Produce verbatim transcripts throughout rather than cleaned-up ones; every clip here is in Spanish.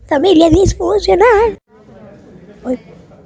Familia disfuncional. Uy.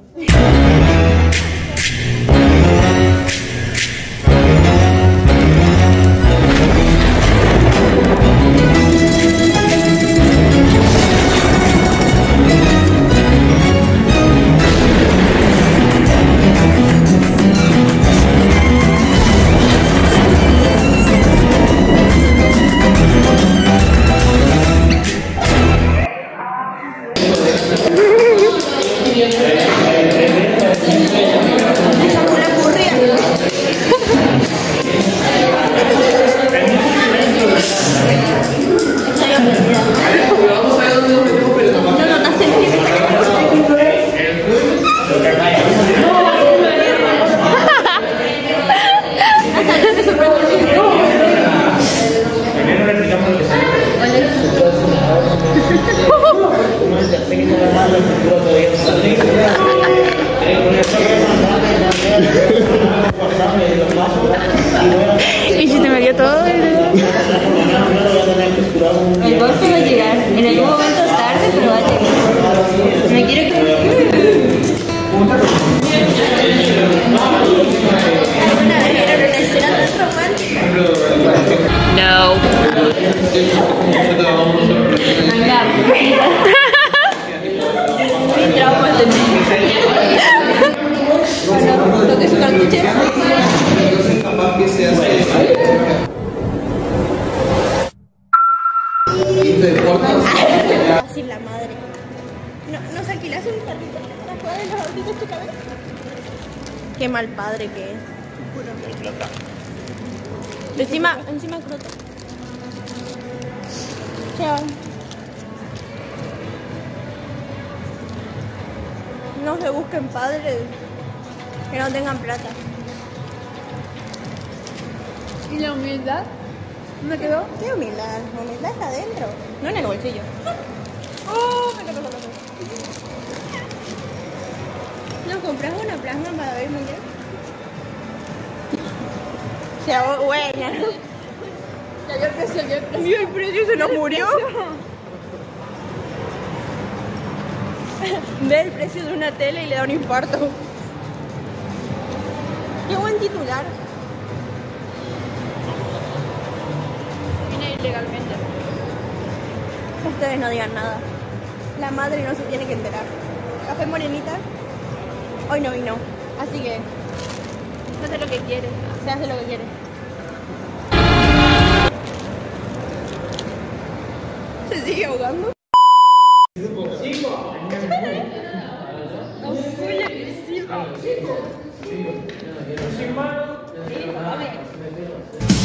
Y si te metió todo el... El golpe va a llegar. En algún momento tarde, pero va a llegar. Me quiero que... ¿Alguna vez vieron una escena tan romántica? No. Anda, mi trauma de bueno, toque su cartuchera. Así la madre. ¿No, ¿Nos alquilas un carrito? ¿Las juegas de los autitos tu cabeza? Qué mal padre que es. Encima, encima croto. Chao. No se busquen padres que no tengan plata. ¿Y la humildad? ¿Dónde quedó? ¿Qué humildad? La humildad está adentro, no en el bolsillo. ¡Oh! Me tocó la mano. ¿Nos compras una plasma para ver mundial? O sea, buena. Cayó el precio, cayó el precio. Vio el precio y se nos murió. Ve el precio de una tele y le da un infarto. Qué buen titular. Vine ilegalmente. Ustedes no digan nada. La madre no se tiene que enterar. Café Morenita hoy no vino, así que No sé lo que quieres. se hace lo que quiere. ¿Se sigue ahogando? Sin mano.